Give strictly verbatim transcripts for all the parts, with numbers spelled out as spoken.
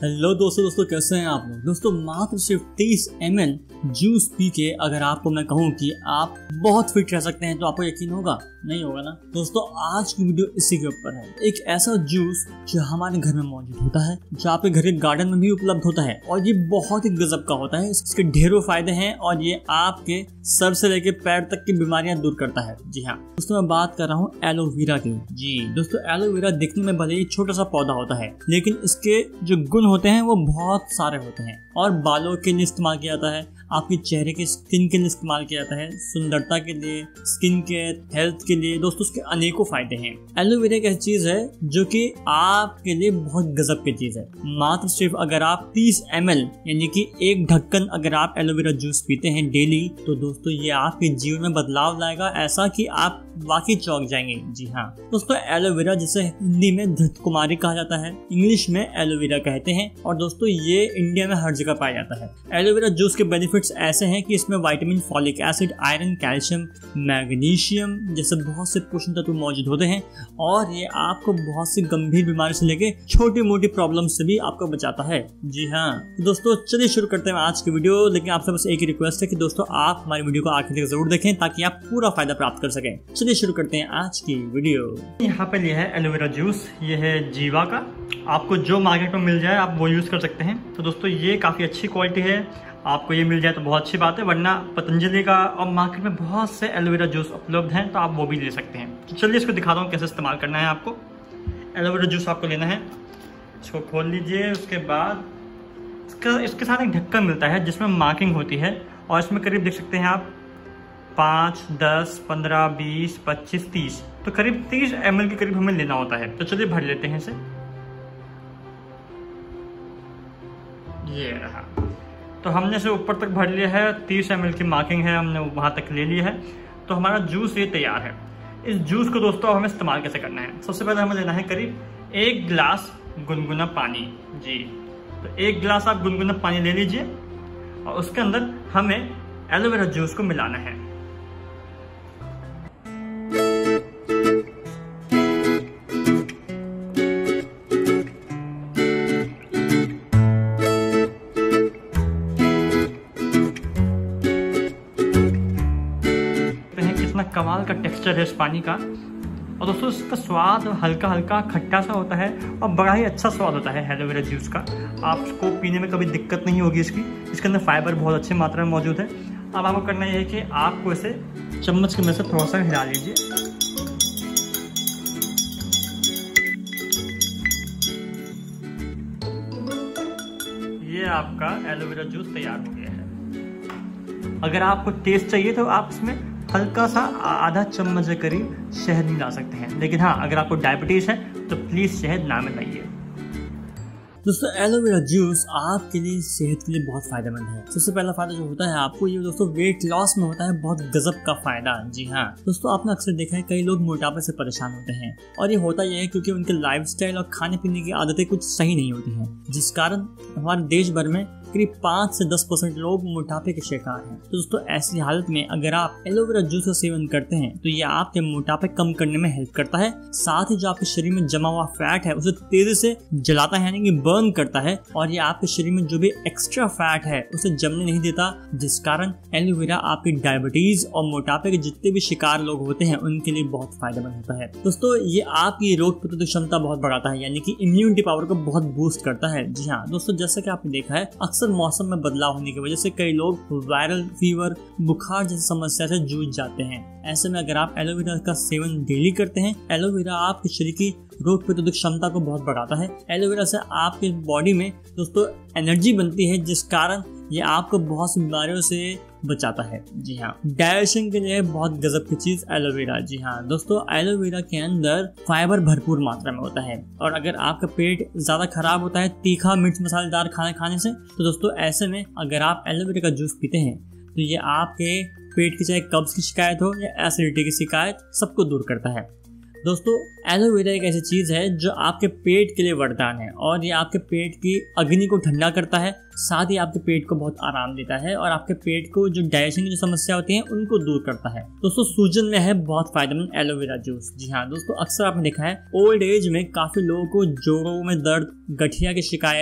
Hello दोस्तों दोस्तों कैसे हैं आप लोग। दोस्तों मात्र सिर्फ तीस एम एल जूस पी के अगर आपको मैं कहूँ कि आप बहुत फिट रह सकते हैं तो आपको यकीन होगा? नहीं होगा ना। दोस्तों आज की वीडियो इसी के ऊपर है, एक ऐसा जूस जो हमारे घर में मौजूद होता है, जो आपके घर के गार्डन में भी उपलब्ध होता है और ये बहुत ही गजब का होता है। इसके ढेरों फायदे हैं और ये आपके सर से लेकर पैर तक की बीमारियां दूर करता है। जी हाँ दोस्तों, मैं बात कर रहा हूँ एलोवेरा की। जी दोस्तों, एलोवेरा दिखने में भले ही छोटा सा पौधा होता है, लेकिन इसके जो गुण होते हैं वो बहुत सारे होते हैं और बालों के लिए इस्तेमाल किया जाता है, आपके चेहरे के स्किन के लिए इस्तेमाल किया जाता है, सुंदरता के लिए, स्किन केयर, हेल्थ के लिए। दोस्तों उसके अनेकों फायदे हैं। एलोवेरा एक ऐसी चीज है जो कि आपके लिए बहुत गजब की चीज है। मात्र सिर्फ अगर आप तीस एम एल यानी कि एक ढक्कन अगर आप एलोवेरा जूस पीते हैं डेली, तो दोस्तों ये आपके जीवन में बदलाव लाएगा, ऐसा कि आप वाकई चौंक जाएंगे। जी हाँ दोस्तों, एलोवेरा जिसे हिंदी में धृत कुमारी कहा जाता है, इंग्लिश में एलोवेरा कहते हैं और दोस्तों ये इंडिया में हर जगह पाया जाता है। एलोवेरा जूस के बेनिफिट्स ऐसे हैं कि इसमें vitamin, folic acid, iron, calcium, magnesium जैसे बहुत से पोषण तत्व मौजूद होते हैं और ये आपको बहुत सी गंभीर बीमारी से लेके छोटी मोटी प्रॉब्लम से भी आपको बचाता है। जी हाँ तो दोस्तों चलिए शुरू करते हैं आज की वीडियो। लेकिन आपसे बस एक ही रिक्वेस्ट है कि दोस्तों आप हमारी वीडियो को आखिर तक जरूर देखें ताकि आप पूरा फायदा प्राप्त कर सकें। चलिए शुरू करते हैं आज की वीडियो। यहाँ पे ये है एलोवेरा जूस, ये है जीवा का। आपको जो मार्केट में मिल जाए आप वो यूज़ कर सकते हैं। तो दोस्तों ये काफ़ी अच्छी क्वालिटी है, आपको ये मिल जाए तो बहुत अच्छी बात है, वरना पतंजलि का और मार्केट में बहुत से एलोवेरा जूस उपलब्ध हैं तो आप वो भी ले सकते हैं। तो चलिए इसको दिखाता हूँ कैसे इस्तेमाल करना है। आपको एलोवेरा जूस आपको लेना है, इसको खोल लीजिए। उसके बाद इसका इसके साथ एक ढक्कन मिलता है जिसमें मार्किंग होती है और इसमें करीब देख सकते हैं आप पाँच, दस, पंद्रह, बीस, पच्चीस, तीस, तो करीब तीस एम एल के करीब हमें लेना होता है। तो चलिए भर लेते हैं इसे। ये रहा, तो हमने इसे ऊपर तक भर लिया है। तीस एम एल की मार्किंग है, हमने वहां तक ले ली है। तो हमारा जूस ये तैयार है। इस जूस को दोस्तों हमें इस्तेमाल कैसे करना है? सबसे पहले हमें लेना है करीब एक गिलास गुनगुना पानी। जी तो एक गिलास आप गुनगुना पानी ले लीजिए और उसके अंदर हमें एलोवेरा जूस को मिलाना है। कितना कमाल का टेक्सचर है इस पानी का। और दोस्तों इसका स्वाद हल्का हल्का खट्टा सा होता है और बड़ा ही अच्छा स्वाद होता है एलोवेरा जूस का। आपको पीने में कभी दिक्कत नहीं होगी इसकी। इसके अंदर फाइबर बहुत अच्छी मात्रा में मौजूद है। अब आपको करना यह है कि आपको इसे चम्मच के में से थोड़ा सा हिला लीजिए। ये आपका एलोवेरा जूस तैयार हो गया है। अगर आपको टेस्ट चाहिए तो आप इसमें हल्का सा आधा चम्मच के करीब शहद मिला सकते हैं, लेकिन हाँ अगर आपको डायबिटीज है तो प्लीज शहद ना मिलाइए। दोस्तों एलोवेरा जूस आपके लिए सेहत के लिए बहुत फायदेमंद है। सबसे पहला फायदा जो होता है आपको ये दोस्तों वेट लॉस में होता है, बहुत गजब का फायदा। जी हाँ दोस्तों, आपने अक्सर देखा है कई लोग मोटापे से परेशान होते हैं और ये होता यह है क्योंकि उनके लाइफस्टाइल और खाने पीने की आदतें कुछ सही नहीं होती हैं, जिस कारण हमारे देश भर में करीब पाँच से दस परसेंट लोग मोटापे के शिकार हैं। तो दोस्तों ऐसी हालत में अगर आप एलोवेरा जूस का सेवन करते हैं तो ये आपके मोटापे कम करने में हेल्प करता है। साथ ही जो आपके शरीर में जमा हुआ फैट है उसे तेजी से जलाता है, यानी कि बर्न करता है और ये आपके शरीर में जो भी एक्स्ट्रा फैट है उसे जमने नहीं देता, जिस कारण एलोवेरा आपकी डायबिटीज और मोटापे के जितने भी शिकार लोग होते हैं उनके लिए बहुत फायदेमंद होता है। दोस्तों ये आपकी रोग प्रतिरोधक क्षमता बहुत बढ़ाता है, यानी कि इम्यूनिटी पावर को बहुत बूस्ट करता है। जी हाँ दोस्तों, जैसा कि आपने देखा है अक्सर मौसम में बदलाव होने की वजह से कई लोग वायरल फीवर, बुखार जैसी समस्या से जूझ जाते हैं। ऐसे में अगर आप एलोवेरा का सेवन डेली करते हैं, एलोवेरा आपके शरीर की रोग प्रतिरोधक क्षमता को बहुत बढ़ाता है। एलोवेरा से आपके बॉडी में दोस्तों एनर्जी बनती है, जिस कारण ये आपको बहुत सी बीमारियों से बचाता है। जी हाँ, डाइजेशन के लिए बहुत गजब की चीज एलोवेरा। जी हाँ दोस्तों, एलोवेरा के अंदर फाइबर भरपूर मात्रा में होता है और अगर आपका पेट ज्यादा खराब होता है तीखा मिर्च मसालेदार खाने खाने से, तो दोस्तों ऐसे में अगर आप एलोवेरा का जूस पीते हैं तो ये आपके पेट की चाहे कब्ज की शिकायत हो या एसिडिटी की शिकायत सबको दूर करता है। दोस्तों एलोवेरा एक ऐसी चीज़ है जो आपके पेट के लिए वरदान है और ये आपके पेट की अग्नि को ठंडा करता है, साथ ही आपके पेट को बहुत आराम देता है और आपके पेट को जो डाइजेशन की जो समस्या होती है उनको दूर करता है। दोस्तों सूजन में है बहुत फायदेमंद एलोवेरा जूस। जी हाँ दोस्तों, अक्सर आपने देखा है ओल्ड एज में काफ़ी लोगों को जोड़ों में दर्द, गठिया की शिकायत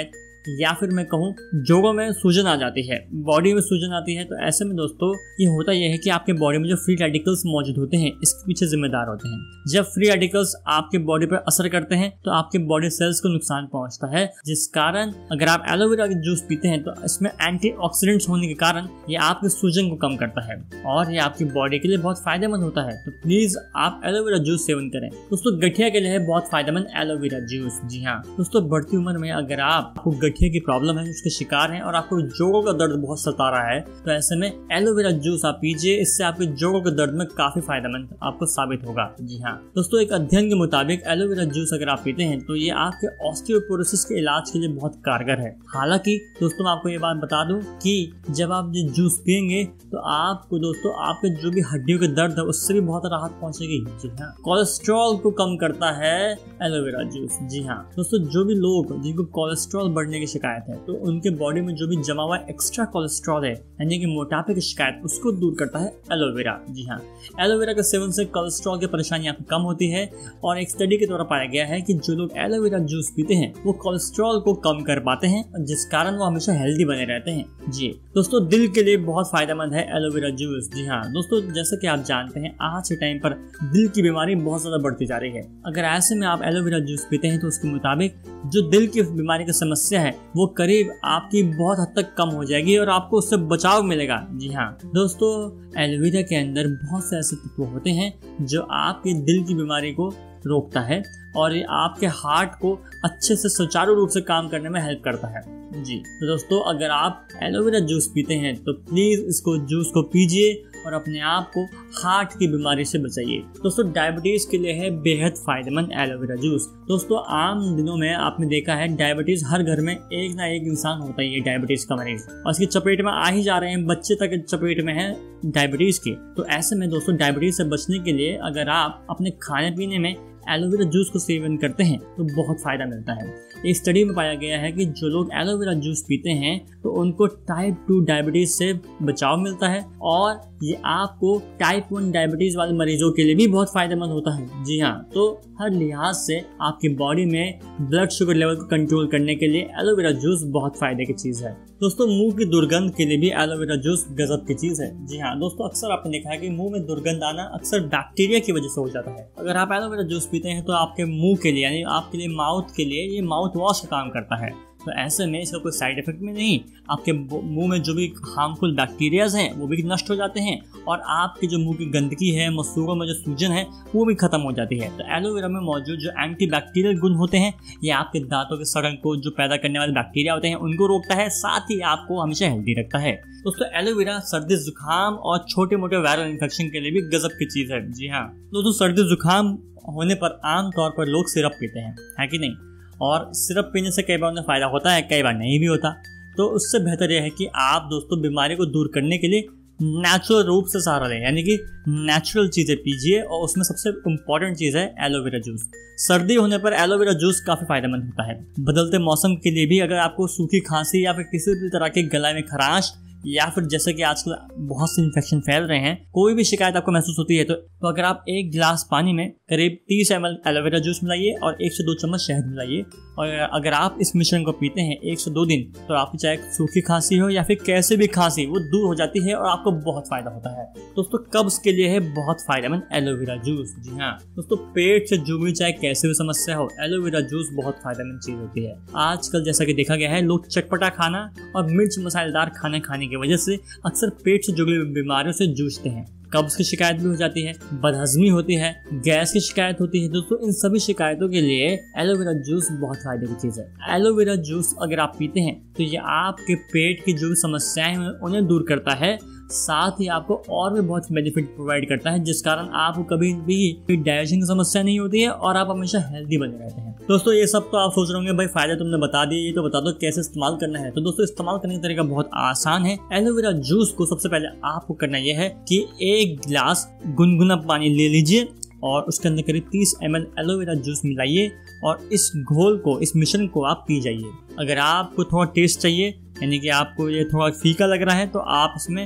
या फिर मैं कहूँ जोड़ों में सूजन आ जाती है, बॉडी में सूजन आती है, तो ऐसे में दोस्तों ये होता यह है कि आपके बॉडी में जो फ्री रेडिकल्स मौजूद होते हैं इसके पीछे जिम्मेदार होते हैं। जब फ्री रेडिकल्स आपके बॉडी पर असर करते हैं तो आपके बॉडी सेल्स को नुकसान पहुंचता है, जिस कारण अगर आप एलोवेरा के जूस पीते हैं तो इसमें एंटीऑक्सीडेंट्स होने के कारण ये आपके सूजन को कम करता है और ये आपकी बॉडी के लिए बहुत फायदेमंद होता है। तो प्लीज आप एलोवेरा जूस सेवन करें। दोस्तों गठिया के लिए है बहुत फायदेमंद एलोवेरा जूस। जी हाँ दोस्तों, बढ़ती उम्र में अगर आपको गठिया की प्रॉब्लम है, उसके शिकार हैं और आपको जोड़ों का दर्द बहुत सता रहा है तो ऐसे में एलोवेरा जूस आप पीजिए, इससे आपके जोड़ों के दर्द में काफी फायदेमंद आपको साबित होगा। जी हाँ दोस्तों, एक अध्ययन के मुताबिक एलोवेरा जूस अगर आप पीते हैं तो ये आपके ऑस्टियोपोरोसिस के इलाज के लिए बहुत कारगर है। हालांकि दोस्तों मैं आपको ये बात बता दूं कि जब आप ये जूस पियेंगे तो आपको दोस्तों आपके जो भी हड्डियों के दर्द है उससे भी बहुत राहत पहुंचेगी। जी हाँ, कोलेस्ट्रॉल को कम करता है एलोवेरा जूस। जी हाँ दोस्तों, जो भी लोग जिनको कोलेस्ट्रॉल बढ़ने की शिकायत है तो उनके बॉडी में जो भी जमा हुआ एक्स्ट्रा कोलेस्ट्रॉल है यानी कि मोटापे की शिकायत, उसको दूर करता है एलोवेरा। जी हाँ, एलोवेरा के सेवन से कोलेस्ट्रॉल की परेशानी आपको कम होती है और एक स्टडी के द्वारा पाया गया है कि जो लोग एलोवेरा जूस पीते हैं वो कोलेस्ट्रॉल को कम कर पाते हैं, जिस कारण वो हमेशा हेल्दी बने रहते हैं। जी दोस्तों, दिल के लिए बहुत फायदेमंद है एलोवेरा जूस। जी हाँ दोस्तों, जैसा कि आप जानते हैं आज के टाइम पर दिल की बीमारी बहुत ज्यादा बढ़ती जा रही है। अगर ऐसे में आप एलोवेरा जूस पीते हैं तो उसके मुताबिक जो दिल की बीमारी की समस्या है वो करीब आपकी बहुत हद तक कम हो जाएगी और आपको उससे बचाव मिलेगा। जी हाँ दोस्तों, एलोवेरा के अंदर बहुत से ऐसे तत्व होते हैं जो आपके दिल की बीमारी को रोकता है और ये आपके हार्ट को अच्छे से सुचारू रूप से काम करने में हेल्प करता है। जी तो दोस्तों, अगर आप एलोवेरा जूस पीते हैं तो प्लीज इसको जूस को पीजिए और अपने आप को हार्ट की बीमारी से बचाइए। दोस्तों डायबिटीज के लिए है बेहद फायदेमंद एलोवेरा जूस। दोस्तों आम दिनों में आपने देखा है डायबिटीज हर घर में एक ना एक इंसान होता ही है डायबिटीज का मरीज, और इसकी चपेट में आ ही जा रहे हैं, बच्चे तक चपेट में है डायबिटीज के। तो ऐसे में दोस्तों डायबिटीज से बचने के लिए अगर आप अपने खाने पीने में एलोवेरा जूस को सेवन करते हैं तो बहुत फायदा मिलता है। एक स्टडी में पाया गया है कि जो लोग एलोवेरा जूस पीते हैं तो उनको टाइप टू डायबिटीज से बचाव मिलता है और ये आपको टाइप वन डायबिटीज वाले मरीजों के लिए भी बहुत फायदेमंद होता है। जी हाँ, तो हर लिहाज से आपकी बॉडी में ब्लड शुगर लेवल को कंट्रोल करने के लिए एलोवेरा जूस बहुत फायदे की चीज है। दोस्तों मुंह की दुर्गंध के लिए भी एलोवेरा जूस गजब की चीज है। जी हाँ दोस्तों, अक्सर आपने देखा है कि मुंह में दुर्गंध आना अक्सर बैक्टीरिया की वजह से हो जाता है। अगर आप एलोवेरा जूस पीते हैं तो आपके मुंह के लिए यानी आपके लिए माउथ के लिए ये माउथ वॉश का काम करता है। तो ऐसे में इसका कोई साइड इफेक्ट में नहीं, आपके मुंह में जो भी हार्मफुल बैक्टीरियाज हैं वो भी नष्ट हो जाते हैं और आपकी जो मुंह की गंदगी है, मसूड़ों में जो सूजन है वो भी खत्म हो जाती है। तो एलोवेरा में मौजूद जो एंटी बैक्टीरियल गुण होते हैं ये आपके दांतों के सड़न को जो पैदा करने वाले बैक्टीरिया होते हैं उनको रोकता है, साथ ही आपको हमेशा हेल्दी रखता है। दोस्तों एलोवेरा सर्दी जुकाम और छोटे मोटे वायरल इन्फेक्शन के लिए भी गजब की चीज है। जी हाँ दोस्तों, सर्दी जुकाम होने पर आम तौर पर लोग सिरप पीते हैं, है कि नहीं, और सिरप पीने से कई बार उन्हें फायदा होता है, कई बार नहीं भी होता। तो उससे बेहतर यह है कि आप दोस्तों बीमारी को दूर करने के लिए नेचुरल रूप से सहारा लें, यानी कि नेचुरल चीज़ें पीजिए और उसमें सबसे इम्पॉर्टेंट चीज़ है एलोवेरा जूस। सर्दी होने पर एलोवेरा जूस काफ़ी फायदेमंद होता है। बदलते मौसम के लिए भी अगर आपको सूखी खांसी या फिर किसी भी तरह के गला में खराश या फिर जैसे कि आजकल बहुत से इन्फेक्शन फैल रहे हैं, कोई भी शिकायत आपको महसूस होती है तो, तो अगर आप एक गिलास पानी में करीब तीस एम एल एलोवेरा जूस मिलाइए और एक से दो चम्मच शहद मिलाइए और अगर आप इस मिश्रण को पीते हैं एक से दो दिन तो आपकी चाहे सूखी खांसी हो या फिर कैसे भी खांसी वो दूर हो जाती है और आपको बहुत फायदा होता है। दोस्तों कब्ज के लिए है बहुत फायदेमंद एलोवेरा जूस। जी हाँ दोस्तों, पेट से जुड़ी हुई चाहे कैसे भी समस्या हो एलोवेरा जूस बहुत फायदेमंद चीज होती है। आजकल जैसा कि देखा गया है लोग चटपटा खाना और मिर्च मसालेदार खाने खाने की वजह से अक्सर पेट से जुड़ी हुई बीमारियों से जूझते हैं। कब्ज की शिकायत भी हो जाती है, बदहजमी होती है, गैस की शिकायत होती है। दोस्तों इन सभी शिकायतों के लिए एलोवेरा जूस बहुत फायदे की चीज है। एलोवेरा जूस अगर आप पीते हैं तो ये आपके पेट की जो भी समस्याएं हैं उन्हें दूर करता है, साथ ही आपको और भी बहुत बेनिफिट प्रोवाइड करता है, जिस कारण आपको कभी भी डाइजेशन की समस्या नहीं होती है और आप हमेशा हेल्दी बने रहते हैं। दोस्तों ये सब तो आप सोच रहे होंगे भाई फायदे तुमने बता दिए, ये तो बता दो कैसे इस्तेमाल करना है। तो दोस्तों इस्तेमाल करने का तरीका बहुत आसान है। एलोवेरा जूस को सबसे पहले आपको करना यह है कि एक गिलास गुनगुना पानी ले लीजिए और उसके अंदर करीब तीस एम एल एलोवेरा जूस मिलाइए और इस घोल को, इस मिश्रण को आप पी जाइए। अगर आपको थोड़ा टेस्ट चाहिए यानी कि आपको ये थोड़ा फीका लग रहा है तो आप इसमें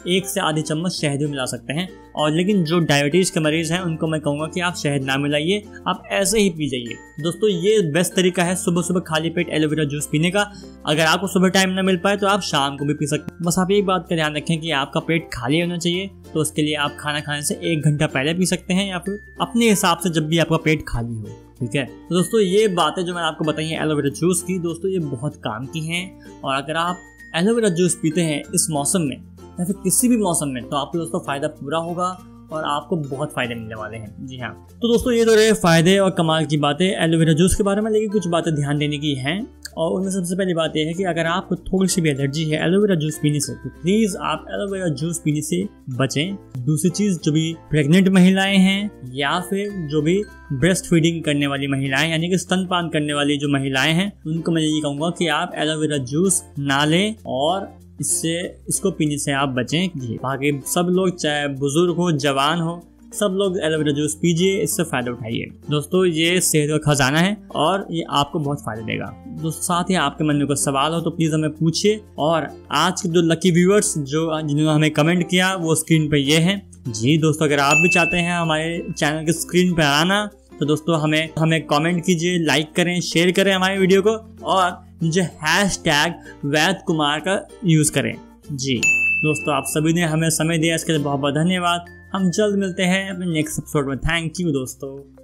एक से आधी चम्मच शहद भी मिला सकते हैं। और लेकिन जो डायबिटीज के मरीज हैं उनको मैं कहूँगा कि आप शहद ना मिलाइए, आप ऐसे ही पी जाइए। दोस्तों ये बेस्ट तरीका है सुबह सुबह खाली पेट एलोवेरा जूस पीने का। अगर आपको सुबह टाइम ना मिल पाए तो आप शाम को भी पी सकते हैं। बस आप एक बात का ध्यान रखें कि आपका पेट खाली होना चाहिए, तो उसके लिए आप खाना खाने से एक घंटा पहले पी सकते हैं या फिर अपने हिसाब से जब भी आपका पेट खाली हो, ठीक है। तो दोस्तों ये बातें जो मैंने आपको बताई हैं एलोवेरा जूस की, दोस्तों ये बहुत काम की हैं। और अगर आप एलोवेरा जूस पीते हैं इस मौसम में या फिर किसी भी मौसम में तो आपको दोस्तों फ़ायदा पूरा होगा और आपको बहुत फ़ायदे मिलने वाले हैं। जी हाँ, तो दोस्तों ये तो रहे फ़ायदे और कमाल की बातें एलोवेरा जूस के बारे में, लेकिन कुछ बातें ध्यान देने की हैं। और उनमें सबसे पहली बात यह है कि अगर आपको थोड़ी सी भी एलर्जी है एलोवेरा जूस पीने से तो प्लीज़ आप एलोवेरा जूस पीने से बचें। दूसरी चीज़, जो भी प्रेग्नेंट महिलाएं हैं या फिर जो भी ब्रेस्ट फीडिंग करने वाली महिलाएं यानी कि स्तनपान करने वाली जो महिलाएं हैं, उनको मैं यही कहूँगा कि आप एलोवेरा जूस ना लें और इससे इसको पीने से आप बचें। बाकी सब लोग, चाहे बुजुर्ग हो जवान हो, सब लोग एलोवेरा जूस पीजिए, इससे फ़ायदा उठाइए। दोस्तों ये सेहत का खजाना है और ये आपको बहुत फ़ायदा देगा। दोस्तों साथ ही आपके मन में कोई सवाल हो तो प्लीज़ हमें पूछिए। और आज के जो लकी व्यूअर्स जो जिन्होंने हमें कमेंट किया वो स्क्रीन पर ये हैं। जी दोस्तों, अगर आप भी चाहते हैं हमारे चैनल के स्क्रीन पर आना तो दोस्तों हमें हमें कमेंट कीजिए, लाइक करें, शेयर करें हमारे वीडियो को और मुझे हैश टैग वैद कुमार का यूज़ करें। जी दोस्तों, आप सभी ने हमें समय दिया, इसके लिए बहुत बहुत धन्यवाद। हम जल्द मिलते हैं अपने नेक्स्ट एपिसोड में। थैंक यू दोस्तों।